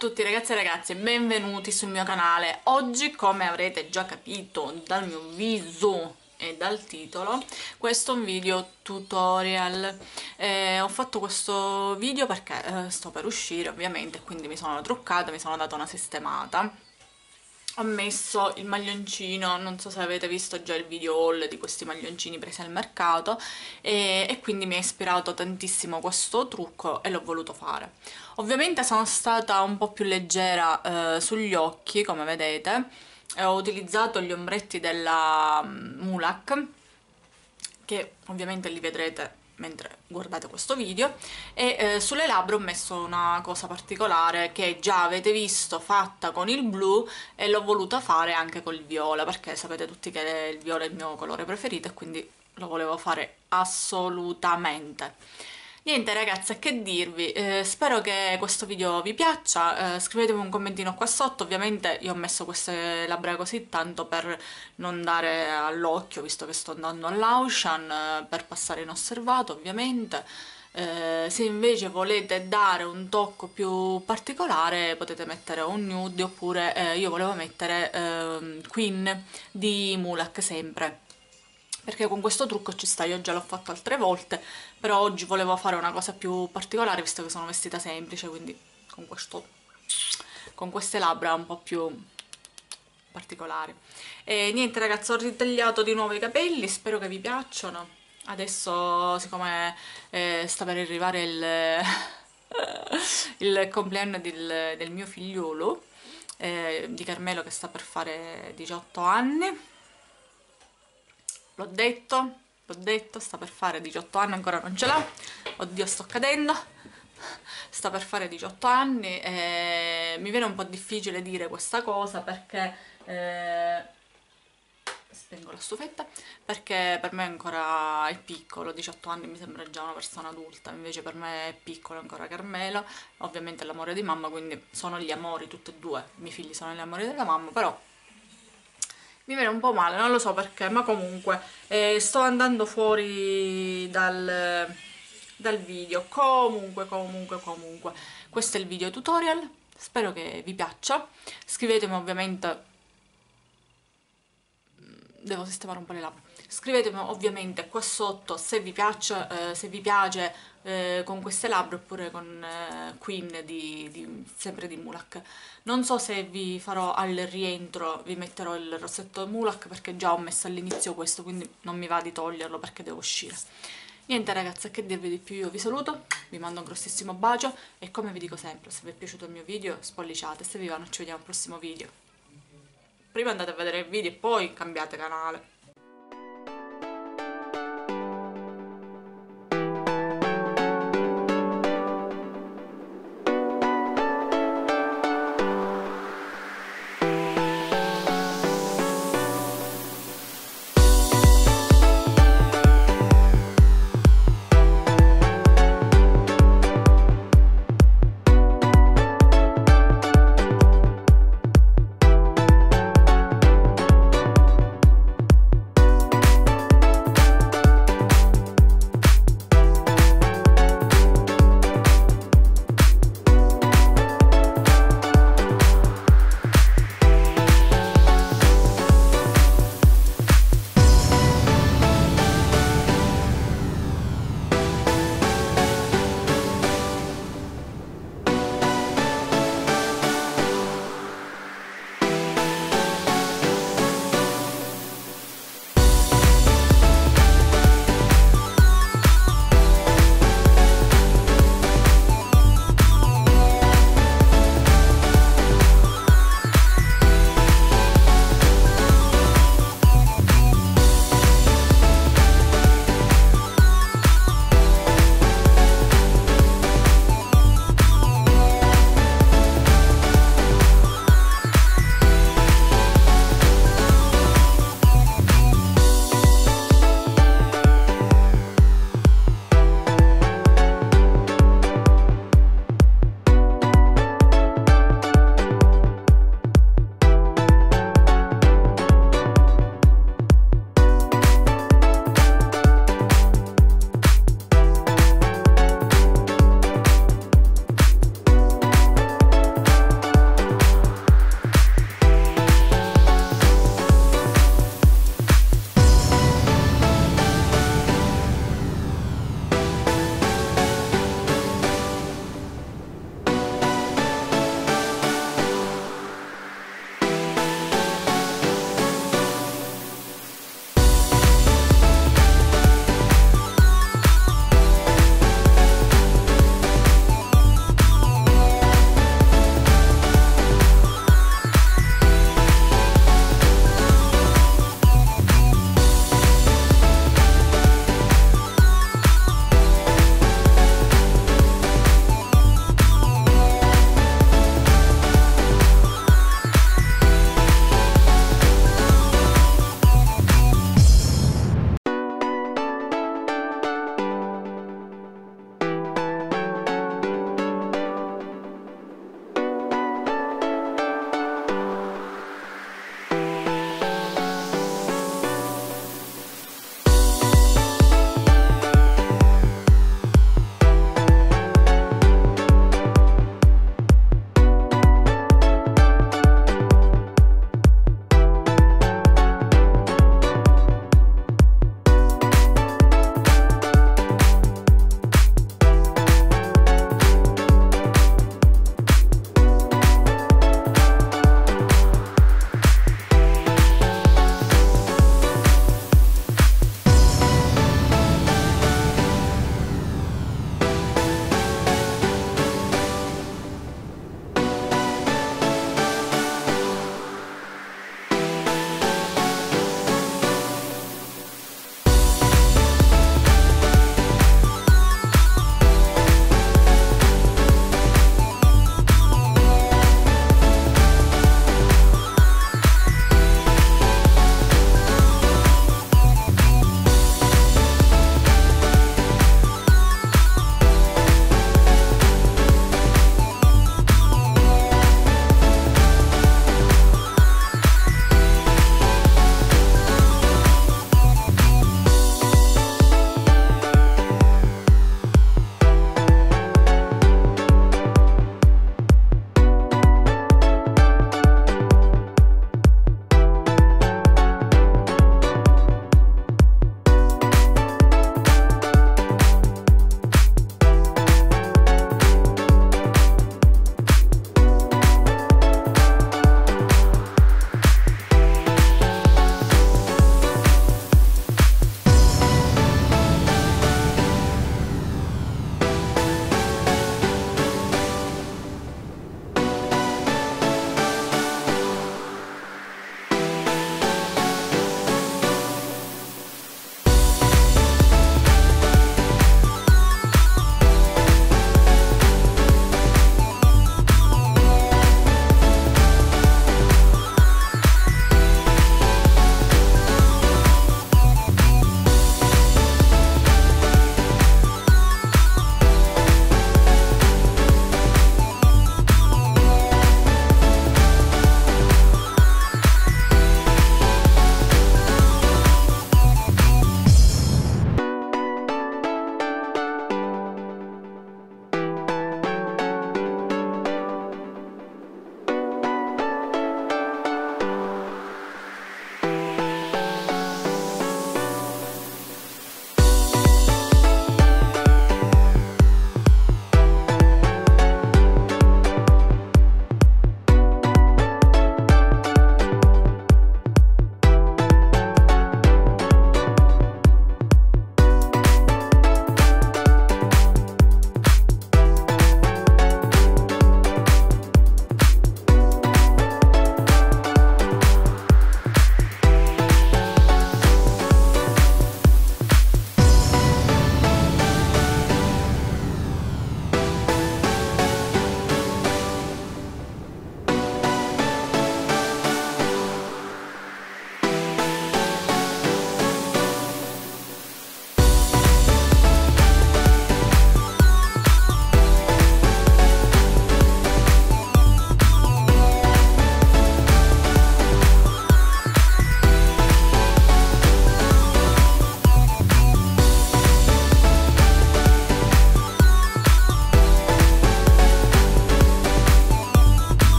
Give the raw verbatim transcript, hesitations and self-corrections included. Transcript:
tutti ragazzi e ragazze, benvenuti sul mio canale. Oggi, come avrete già capito dal mio viso e dal titolo, questo è un video tutorial. Eh, ho fatto questo video perché eh, sto per uscire ovviamente, quindi mi sono truccata, mi sono data una sistemata. Ho messo il maglioncino, non so se avete visto già il video haul di questi maglioncini presi al mercato e, e quindi mi ha ispirato tantissimo questo trucco e l'ho voluto fare. Ovviamente sono stata un po' più leggera eh, sugli occhi, come vedete, e ho utilizzato gli ombretti della um, Mulac, che ovviamente li vedrete mentre guardate questo video, e eh, sulle labbra ho messo una cosa particolare che già avete visto fatta con il blu e l'ho voluta fare anche col viola, perché sapete tutti che il viola è il mio colore preferito e quindi lo volevo fare assolutamente. Niente ragazze, che dirvi, eh, spero che questo video vi piaccia, eh, scrivetemi un commentino qua sotto. Ovviamente io ho messo queste labbra così tanto per non dare all'occhio, visto che sto andando all'Auchan, eh, per passare inosservato ovviamente. Eh, se invece volete dare un tocco più particolare potete mettere un nude, oppure eh, io volevo mettere eh, Queen di Mulac sempre, perché con questo trucco ci sta. Io già l'ho fatto altre volte, però oggi volevo fare una cosa più particolare visto che sono vestita semplice, quindi con questo, con queste labbra un po' più particolari. E niente ragazzi, ho ritagliato di nuovo i capelli, spero che vi piacciono. Adesso, siccome eh, sta per arrivare il, il compleanno del, del mio figliolo, eh, di Carmelo, che sta per fare diciotto anni, l'ho detto, l'ho detto, sta per fare diciotto anni, ancora non ce l'ha, oddio sto cadendo, sta per fare diciotto anni e mi viene un po' difficile dire questa cosa perché, eh, spengo la stufetta, perché per me ancora è piccolo, diciotto anni mi sembra già una persona adulta, invece per me è piccolo ancora Carmelo, ovviamente è l'amore di mamma, quindi sono gli amori tutti e due, i miei figli sono gli amori della mamma, però mi viene un po' male, non lo so perché, ma comunque eh, sto andando fuori dal, dal video. Comunque, comunque, comunque, questo è il video tutorial, spero che vi piaccia. Scrivetemi ovviamente, devo sistemare un po' le labbra, scrivetemi ovviamente qua sotto se vi piace, eh, se vi piace eh, con queste labbra oppure con eh, Queen di, di, sempre di Mulac. Non so se vi farò al rientro, vi metterò il rossetto Mulac perché già ho messo all'inizio questo, quindi non mi va di toglierlo perché devo uscire. Niente ragazzi, che dirvi di più, io vi saluto, vi mando un grossissimo bacio e come vi dico sempre, se vi è piaciuto il mio video spolliciate, se vi va non ci vediamo al prossimo video. Prima andate a vedere il video e poi cambiate canale.